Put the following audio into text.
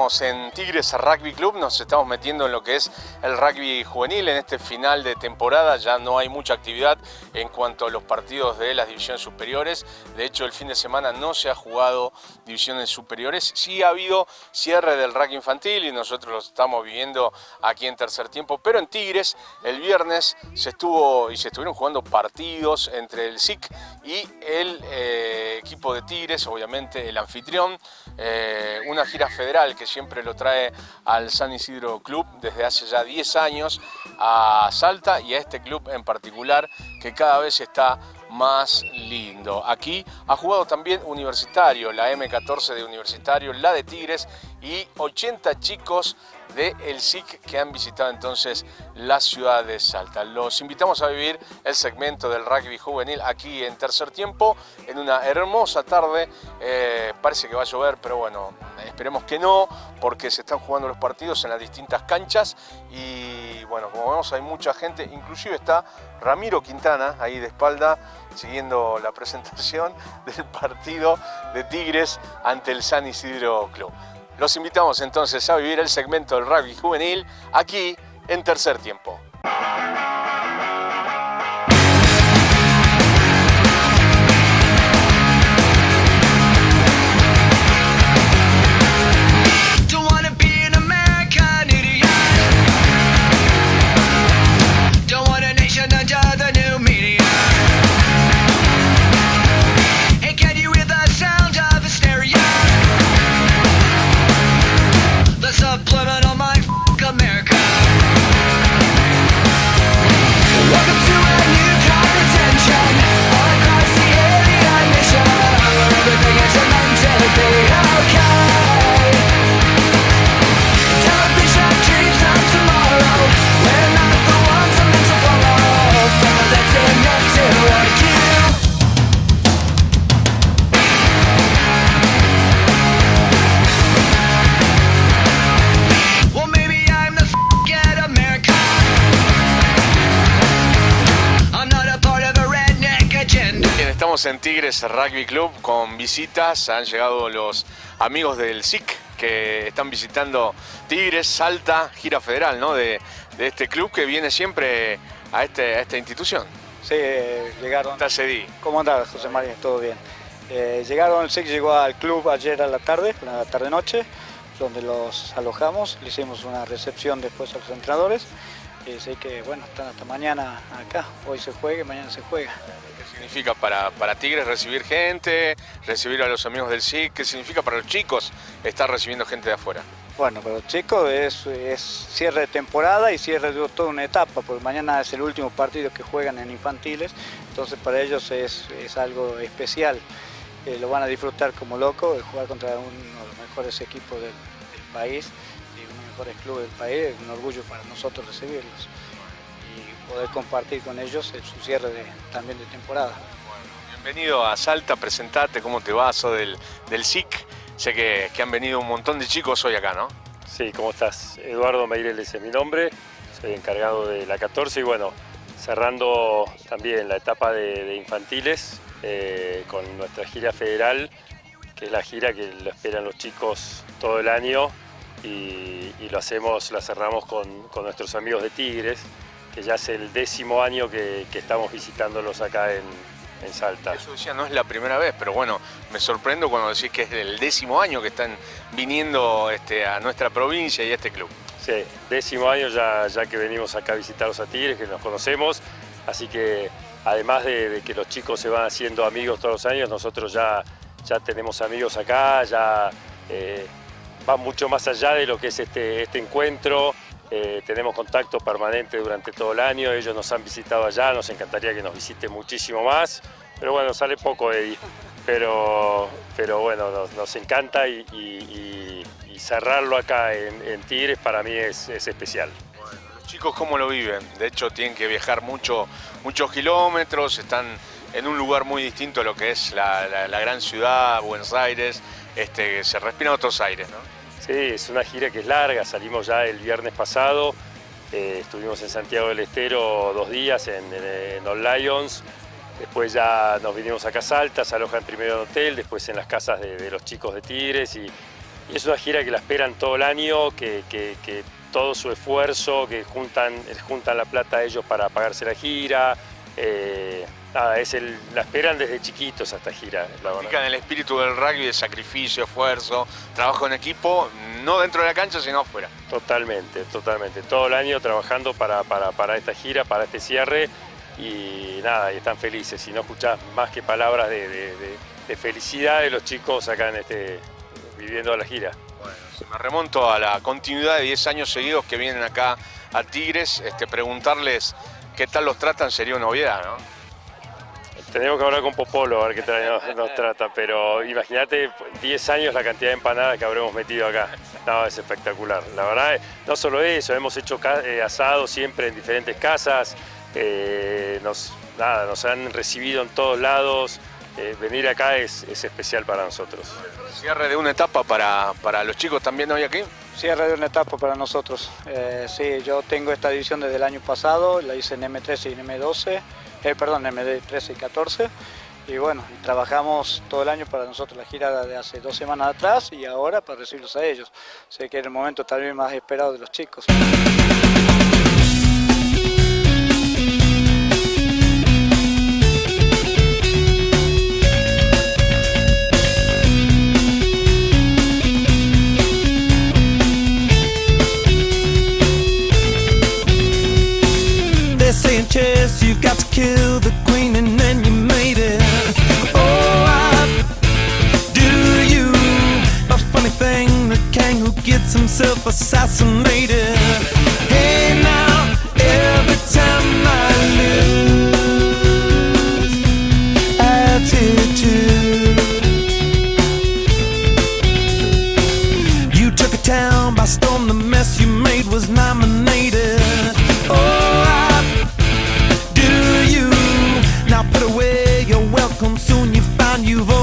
estamos en Tigres Rugby Club, nos estamos metiendo en lo que es el rugby juvenil en este final de temporada. Ya no hay mucha actividad en cuanto a los partidos de las divisiones superiores. De hecho, el fin de semana no se ha jugado divisiones superiores. Sí ha habido cierre del rugby infantil y nosotros lo estamos viviendo aquí en tercer tiempo. Pero en Tigres, el viernes se estuvieron jugando partidos entre el SIC y el equipo de Tigres, obviamente el anfitrión. Una gira federal que siempre lo trae al San Isidro Club desde hace ya 10 años a Salta y a este club en particular que cada vez está más lindo. Aquí ha jugado también Universitario, la M14 de Universitario, la de Tigres y 80 chicos del SIC que han visitado entonces la ciudad de Salta. Los invitamos a vivir el segmento del rugby juvenil aquí en tercer tiempo, en una hermosa tarde. Parece que va a llover, pero bueno, esperemos que no, porque se están jugando los partidos en las distintas canchas y bueno, como vemos hay mucha gente, inclusive está Ramiro Quintana ahí de espalda siguiendo la presentación del partido de Tigres ante el San Isidro Club. Los invitamos entonces a vivir el segmento del rugby juvenil aquí en tercer tiempo. En Tigres Rugby Club con visitas, han llegado los amigos del SIC que están visitando Tigres, Salta, gira federal, ¿no? de este club que viene siempre a esta institución. Sí, llegaron. ¿Cómo andás, José María? ¿Todo bien? Llegaron, el SIC llegó al club ayer a la tarde-noche, donde los alojamos, le hicimos una recepción después a los entrenadores. Así que bueno, están hasta mañana acá, hoy se juega y mañana se juega. ¿Qué significa para Tigres recibir gente, recibir a los amigos del SIC? ¿Qué significa para los chicos estar recibiendo gente de afuera? Bueno, para los chicos es cierre de temporada y cierre de toda una etapa, porque mañana es el último partido que juegan en infantiles, entonces para ellos es algo especial. Lo van a disfrutar como locos, jugar contra uno de los mejores equipos del país. Mejores clubes del país, es un orgullo para nosotros recibirlos y poder compartir con ellos su cierre también de temporada. Bueno, bienvenido a Salta, presentate, ¿cómo te va? Sos del SIC, sé que han venido un montón de chicos hoy acá, ¿no? Sí, ¿cómo estás? Eduardo Meireles es mi nombre, soy encargado de la 14 y bueno, cerrando también la etapa de infantiles con nuestra gira federal, que es la gira que lo esperan los chicos todo el año. Y la cerramos con nuestros amigos de Tigres, que ya es el 10º año que estamos visitándolos acá en Salta. Eso decía, no es la primera vez, pero bueno, me sorprendo cuando decís que es el 10º año que están viniendo a nuestra provincia y a este club. Sí, 10º año ya que venimos acá a visitarlos a Tigres, que nos conocemos, así que además de que los chicos se van haciendo amigos todos los años, nosotros ya tenemos amigos acá, va mucho más allá de lo que es este encuentro. Tenemos contacto permanente durante todo el año, ellos nos han visitado allá, nos encantaría que nos visiten muchísimo más, pero bueno, sale poco, Eddie, pero bueno, nos encanta y cerrarlo acá en Tigres para mí es especial. Bueno, los chicos, ¿cómo lo viven? De hecho, tienen que viajar muchos kilómetros, están en un lugar muy distinto a lo que es la gran ciudad, Buenos Aires, se respiran otros aires, ¿no? Sí, es una gira que es larga, salimos ya el viernes pasado, estuvimos en Santiago del Estero 2 días en Old Lions, después ya nos vinimos acá a Salta, se alojan primero en hotel, después en las casas de los chicos de Tigres y Y es una gira que la esperan todo el año, que todo su esfuerzo, que juntan la plata ellos para pagarse la gira. Nada, la esperan desde chiquitos a esta gira. Practican el espíritu del rugby de sacrificio, esfuerzo, trabajo en equipo, no dentro de la cancha, sino afuera. Totalmente, totalmente. Todo el año trabajando para esta gira, para este cierre, y nada, y están felices. Y no escuchás más que palabras de felicidad de los chicos acá viviendo la gira. Bueno, si me remonto a la continuidad de 10 años seguidos que vienen acá a Tigres, preguntarles qué tal los tratan sería una obviedad, ¿no? Tenemos que hablar con Popolo a ver qué tal nos trata, pero imagínate 10 años la cantidad de empanadas que habremos metido acá. No, es espectacular. La verdad, no solo eso, hemos hecho asados siempre en diferentes casas, nos han recibido en todos lados. Venir acá es especial para nosotros. ¿Cierre de una etapa para los chicos también hoy aquí? Cierre de una etapa para nosotros. Sí, yo tengo esta división desde el año pasado, la hice en M13 y en M12, MD13 y 14. Y bueno, trabajamos todo el año para nosotros la gira de hace 2 semanas atrás y ahora para recibirlos a ellos. Sé que era el momento tal vez más esperado de los chicos. Saying chess, you've got to kill the queen and then you made it. Oh, do you? A funny thing, the king who gets himself assassinated. Hey now, every time I lose attitude. You took a town by storm, the mess you made was nominated. Now put away your welcome, soon you find you've